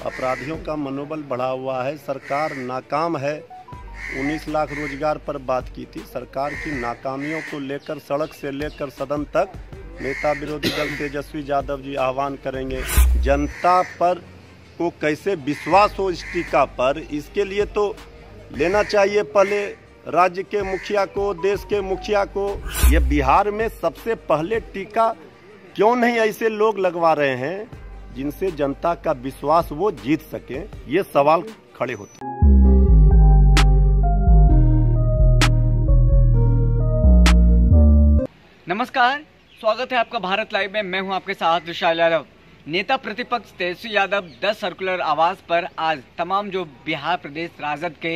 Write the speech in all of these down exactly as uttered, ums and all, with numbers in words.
अपराधियों का मनोबल बढ़ा हुआ है। सरकार नाकाम है। उन्नीस लाख रोजगार पर बात की थी। सरकार की नाकामियों को लेकर सड़क से लेकर सदन तक नेता विरोधी दल तेजस्वी यादव जी आह्वान करेंगे। जनता पर को कैसे विश्वास हो इस टीका पर, इसके लिए तो लेना चाहिए पहले राज्य के मुखिया को, देश के मुखिया को। ये बिहार में सबसे पहले टीका क्यों नहीं ऐसे लोग लगवा रहे हैं जिनसे जनता का विश्वास वो जीत सके, ये सवाल खड़े होते हैं। नमस्कार, स्वागत है आपका भारत लाइव में। मैं हूं आपके साथ विशाल यादव। नेता प्रतिपक्ष तेजस्वी यादव दस सर्कुलर आवास पर आज तमाम जो बिहार प्रदेश राजद के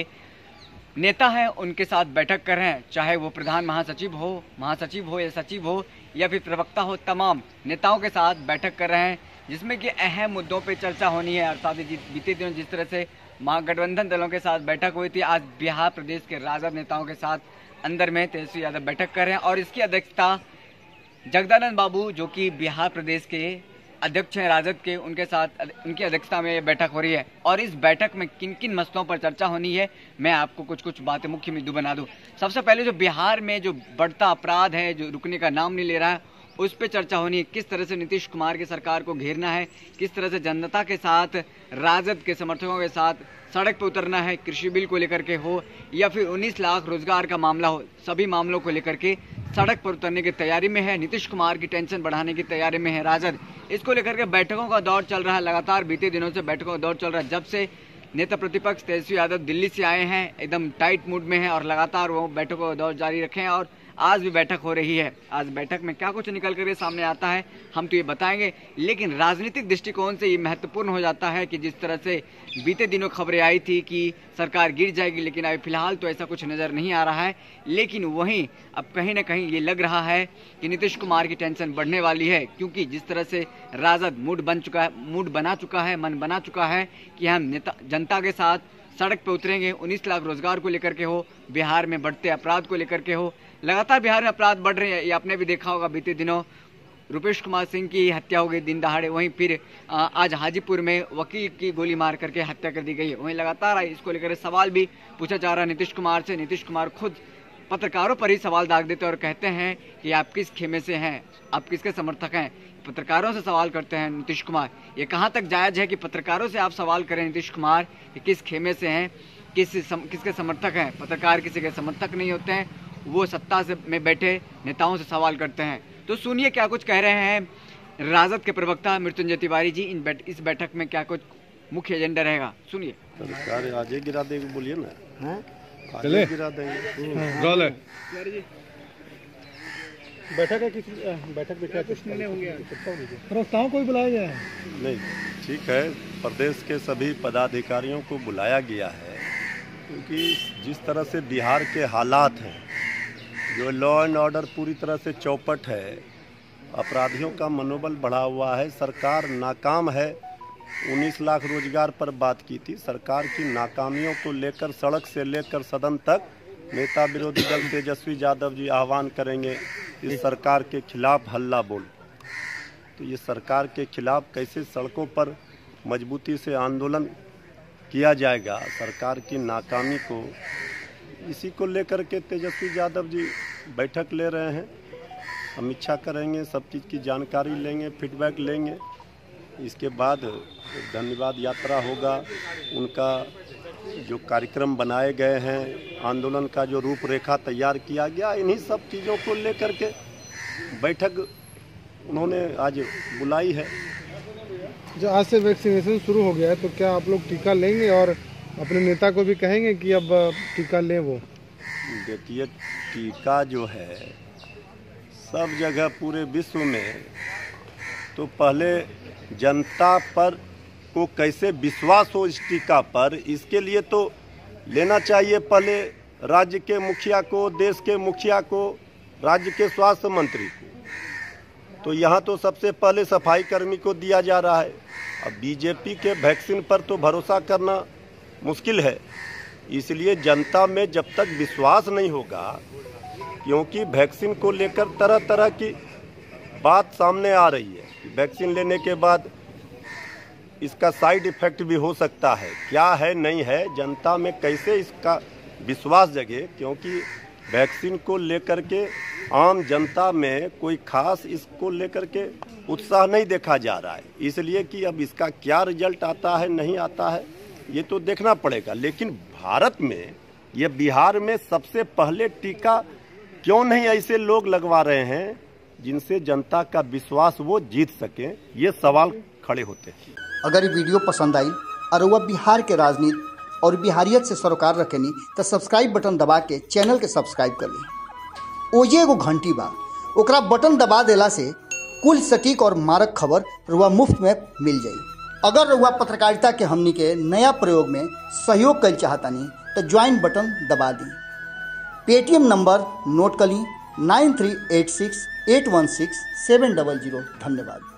नेता हैं उनके साथ बैठक कर रहे हैं। चाहे वो प्रधान महासचिव हो, महासचिव हो या सचिव हो या फिर प्रवक्ता हो, तमाम नेताओं के साथ बैठक कर रहे हैं, जिसमें कि अहम मुद्दों पे चर्चा होनी है। अर्थात बीते दिनों जिस तरह से महागठबंधन दलों के साथ बैठक हुई थी, आज बिहार प्रदेश के राजद नेताओं के साथ अंदर में तेजस्वी यादव बैठक कर रहे हैं और इसकी अध्यक्षता जगदानंद बाबू, जो कि बिहार प्रदेश के अध्यक्ष हैं राजद के, उनके साथ उनकी अध्यक्षता में बैठक हो रही है। और इस बैठक में किन किन मसलों पर चर्चा होनी है, मैं आपको कुछ कुछ बातें मुख्य बिंदु बना दूं। सबसे पहले जो बिहार में जो बढ़ता अपराध है, जो रुकने का नाम नहीं ले रहा है, उस पर चर्चा होनी है। किस तरह से नीतीश कुमार की सरकार को घेरना है, किस तरह से जनता के साथ, राजद के समर्थकों के साथ सड़क पर उतरना है, कृषि बिल को लेकर के हो या फिर उन्नीस लाख रोजगार का मामला हो, सभी मामलों को लेकर के सड़क पर उतरने की तैयारी में है। नीतीश कुमार की टेंशन बढ़ाने की तैयारी में है राजद। इसको लेकर के बैठकों का दौर चल रहा है। लगातार बीते दिनों से बैठकों का दौर चल रहा है। जब से नेता प्रतिपक्ष तेजस्वी यादव दिल्ली से आए हैं, एकदम टाइट मूड में हैं और लगातार वो बैठकों का दौर जारी रखे हैं और आज भी बैठक हो रही है। आज बैठक में क्या कुछ निकल कर सामने आता है हम तो ये बताएंगे, लेकिन राजनीतिक दृष्टिकोण से ये महत्वपूर्ण हो जाता है कि जिस तरह से बीते दिनों खबरें आई थी कि सरकार गिर जाएगी, लेकिन अभी फिलहाल तो ऐसा कुछ नजर नहीं आ रहा है। लेकिन वहीं अब कहीं ना कहीं ये लग रहा है कि नीतीश कुमार की टेंशन बढ़ने वाली है, क्योंकि जिस तरह से राजद मूड बन चुका है, मूड बना चुका है, मन बना चुका है कि हम नेता जनता के साथ सड़क पे उतरेंगे। उन्नीस लाख रोजगार को लेकर के हो, बिहार में बढ़ते अपराध को लेकर के हो। लगातार बिहार में अपराध बढ़ रहे हैं, ये आपने भी देखा होगा। बीते दिनों रुपेश कुमार सिंह की हत्या हो गई दिन दहाड़े, वहीं फिर आज हाजीपुर में वकील की गोली मार करके हत्या कर दी गई है। वहीं लगातार इसको लेकर सवाल भी पूछा जा रहा है नीतीश कुमार से। नीतीश कुमार खुद पत्रकारों पर ही सवाल दाग देते हैं और कहते हैं कि आप किस खेमे से हैं, आप किसके समर्थक हैं। पत्रकारों से सवाल करते हैं नीतीश कुमार। ये कहाँ तक जायज है कि पत्रकारों से आप सवाल करें नीतीश कुमार कि किस खेमे से हैं, किस सम, किसके समर्थक हैं। पत्रकार किसी के समर्थक नहीं होते हैं, वो सत्ता से में बैठे नेताओं से सवाल करते हैं। तो सुनिए क्या कुछ कह रहे हैं राजद के प्रवक्ता मृत्युंजय तिवारी जी। इन बैठ, इस बैठक में क्या कुछ मुख्य एजेंडा रहेगा, सुनिए। सरकार आज ही गिरा देगी, बोलिए ना। हाँ? चले गिरा देंगे। बैठक है किसी बैठक में क्या कुछ निर्णय होंगे, प्रस्ताव कोई बुलाया गया है? नहीं, ठीक है, प्रदेश के सभी पदाधिकारियों को बुलाया गया है, क्योंकि जिस तरह से बिहार के हालात हैं, जो लॉ एंड ऑर्डर पूरी तरह से चौपट है, अपराधियों का मनोबल बढ़ा हुआ है। सरकार नाकाम है। उन्नीस लाख रोजगार पर बात की थी। सरकार की नाकामियों को लेकर सड़क से लेकर सदन तक नेता विरोधी दल तेजस्वी यादव जी आह्वान करेंगे इस सरकार के खिलाफ हल्ला बोल। तो ये सरकार के खिलाफ कैसे सड़कों पर मजबूती से आंदोलन किया जाएगा, सरकार की नाकामी को, इसी को लेकर के तेजस्वी यादव जी बैठक ले रहे हैं। समीक्षा करेंगे, सब चीज़ की जानकारी लेंगे, फीडबैक लेंगे। इसके बाद धन्यवाद यात्रा होगा। उनका जो कार्यक्रम बनाए गए हैं, आंदोलन का जो रूपरेखा तैयार किया गया, इन्हीं सब चीज़ों को लेकर के बैठक उन्होंने आज बुलाई है। जो आज से वैक्सीनेशन शुरू हो गया है, तो क्या आप लोग टीका लेंगे और अपने नेता को भी कहेंगे कि अब टीका लें? वो देखिए, टीका जो है सब जगह पूरे विश्व में, तो पहले जनता पर को कैसे विश्वास हो इस टीका पर, इसके लिए तो लेना चाहिए पहले राज्य के मुखिया को, देश के मुखिया को, राज्य के स्वास्थ्य मंत्री को। तो यहाँ तो सबसे पहले सफाई कर्मी को दिया जा रहा है। अब बीजेपी के वैक्सीन पर तो भरोसा करना मुश्किल है। इसलिए जनता में जब तक विश्वास नहीं होगा, क्योंकि वैक्सीन को लेकर तरह तरह की बात सामने आ रही है कि वैक्सीन लेने के बाद इसका साइड इफेक्ट भी हो सकता है। क्या है नहीं है, जनता में कैसे इसका विश्वास जगे, क्योंकि वैक्सीन को लेकर के आम जनता में कोई खास इसको लेकर के उत्साह नहीं देखा जा रहा है। इसलिए कि अब इसका क्या रिजल्ट आता है नहीं आता है ये तो देखना पड़ेगा। लेकिन भारत में, ये बिहार में सबसे पहले टीका क्यों नहीं ऐसे लोग लगवा रहे हैं जिनसे जनता का विश्वास वो जीत सके, ये सवाल खड़े होते हैं। अगर ये वीडियो पसंद आई और वह बिहार के राजनीति और बिहारियत से सरोकार रखेनी तो सब्सक्राइब बटन दबा के चैनल के सब्सक्राइब कर ली। ओजे एगो घंटी बा, ओकरा बटन दबा देला से कुल सटीक और मारक खबर रुआ मुफ्त में मिल जाई। अगर रुआ पत्रकारिता के हमनी के नया प्रयोग में सहयोग कर चाहतानी तो ज्वाइन बटन दबा दी। पेटीएम नंबर नोट कर ली nine three eight six eight one six seven double zero. धन्यवाद।